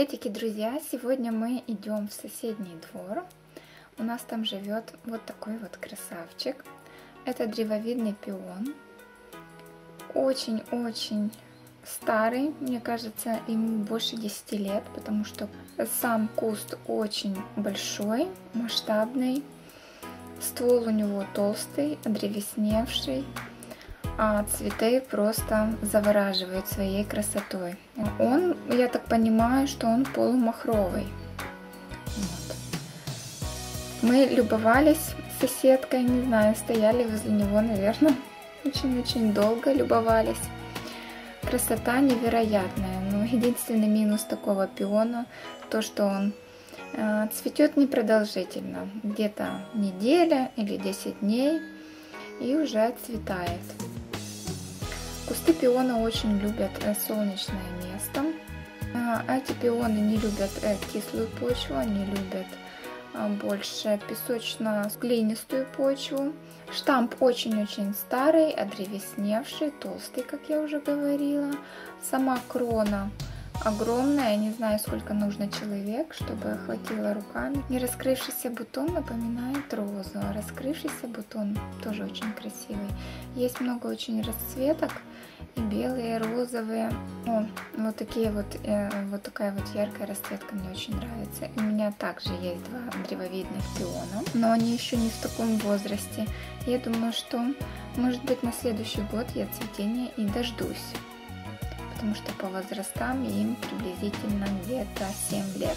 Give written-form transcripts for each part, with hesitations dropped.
Приветики, друзья! Сегодня мы идем в соседний двор. У нас там живет вот такой вот красавчик. Это древовидный пион. Очень-очень старый. Мне кажется, ему больше 10 лет, потому что сам куст очень большой, масштабный. Ствол у него толстый, одревесневший. А цветы просто завораживают своей красотой. Он, я так понимаю, что он полумахровый. Вот. Мы любовались с соседкой, не знаю, стояли возле него, наверное, очень-очень долго любовались. Красота невероятная. Но единственный минус такого пиона то, что он цветет непродолжительно, где-то неделя или 10 дней, и уже отцветает. Кусты пиона очень любят солнечное место. Эти пионы не любят кислую почву, они любят больше песочно-глинистую почву. Штамп очень-очень старый, одревесневший, толстый, как я уже говорила. Сама крона огромная, я не знаю, сколько нужно человек, чтобы охватило руками. Не раскрывшийся бутон напоминает розу, а раскрывшийся бутон тоже очень красивый. Есть много очень расцветок, и белые, розовые. Вот такие вот, вот такая вот яркая расцветка мне очень нравится. У меня также есть два древовидных пиона, но они еще не в таком возрасте. Я думаю, что, может быть, на следующий год я цветения и дождусь. Потому что по возрастам им приблизительно где-то 7 лет.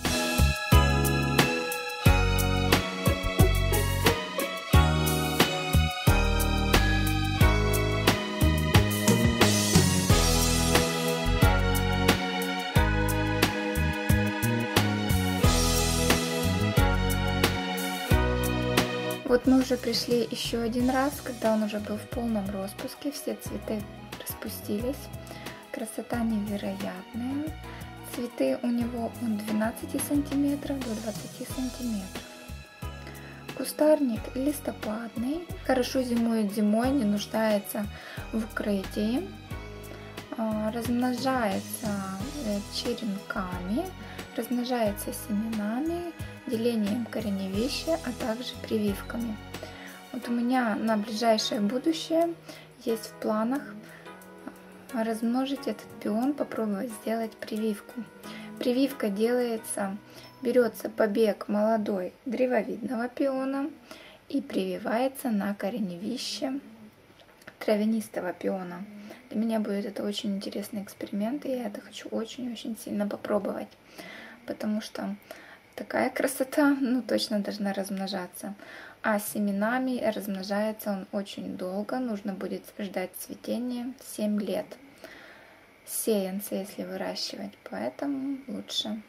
Вот мы уже пришли еще один раз, когда он уже был в полном распуске, все цветы распустились. Красота невероятная. Цветы у него от 12 сантиметров до 20 сантиметров. Кустарник листопадный. Хорошо зимует зимой, не нуждается в укрытии. Размножается черенками, размножается семенами, делением корневища, а также прививками. Вот у меня на ближайшее будущее есть в планах размножить этот пион, попробовать сделать прививку. Прививка делается, берется побег молодой древовидного пиона и прививается на корневище травянистого пиона. Для меня будет это очень интересный эксперимент, и я это хочу очень-очень сильно попробовать, потому что такая красота, точно должна размножаться. А семенами размножается он очень долго, нужно будет ждать цветения 7 лет. Сеянца, если выращивать, поэтому лучше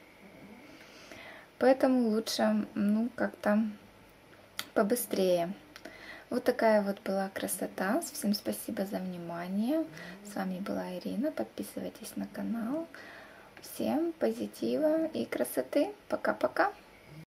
как-то побыстрее. Вот такая вот была красота. Всем спасибо за внимание. С вами была Ирина. Подписывайтесь на канал. Всем позитива и красоты. Пока-пока.